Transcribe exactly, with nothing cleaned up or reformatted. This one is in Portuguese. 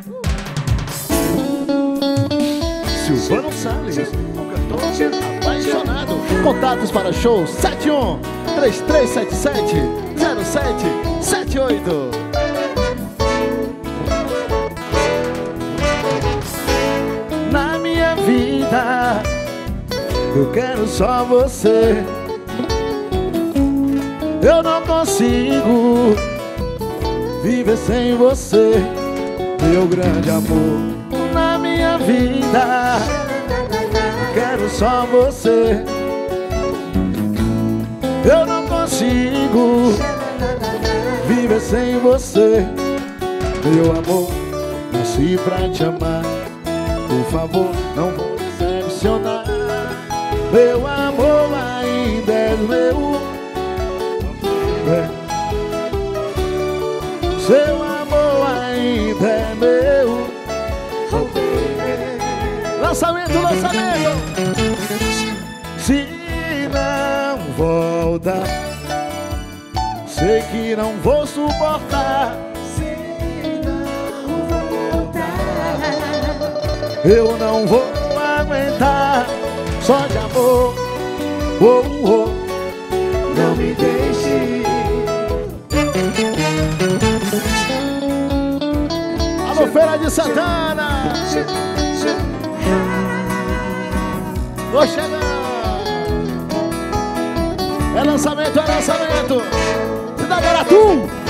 Silvano Salles, o cantor apaixonado. Contatos para show sete um três três sete sete zero sete sete oito. Na minha vida eu quero só você. Eu não consigo viver sem você, meu grande amor. Na minha vida eu quero só você. Eu não consigo viver sem você, meu amor. Nasci pra te amar, por favor, não vou decepcionar. Meu amor ainda é meu. É. Seu amor ainda é meu. Lançamento, lançamento. Se não volta, sei que não vou suportar. Se não voltar, eu não vou aguentar. Só de amor, oh, oh, não me deixe. Alô, Feira de Santana. Vou chegar. É lançamento, é lançamento. Cidade Aratu.